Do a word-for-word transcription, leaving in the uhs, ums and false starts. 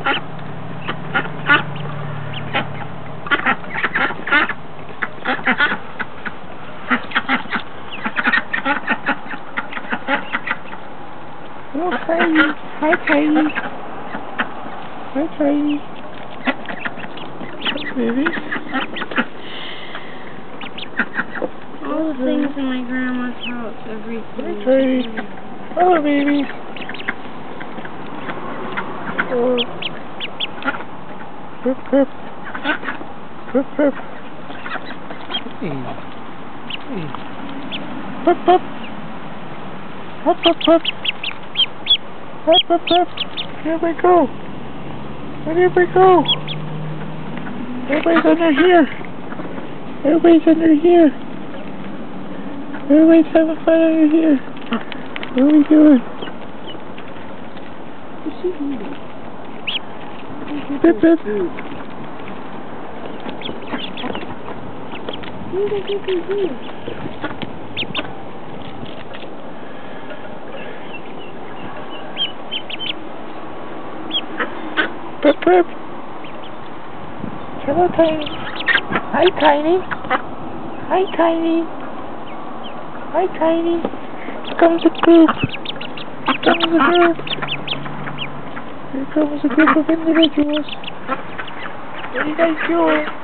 Oh, Tiny. Hi, Tiny. Hi, Tiny. Baby. All the things in my grandma's house, everything. Hi, Tiny. Hello, baby. Oh. Hup, hup. Hup, hup. Hey. Hey. Hup, hup. Hup, hup, hup. Hup, hup, hup. Here we go. Where did we go? Everybody's under here. Everybody's under here. Everybody's having fun under here. What are we doing? What's she eating? Pip, pip. You don't get to here. Pip, pip. Hello, Tiny. Hi, Tiny. Hi, Tiny. Hi, Tiny. Here comes a group. Here comes a group. Here comes a group of individuals. What are you guys doing?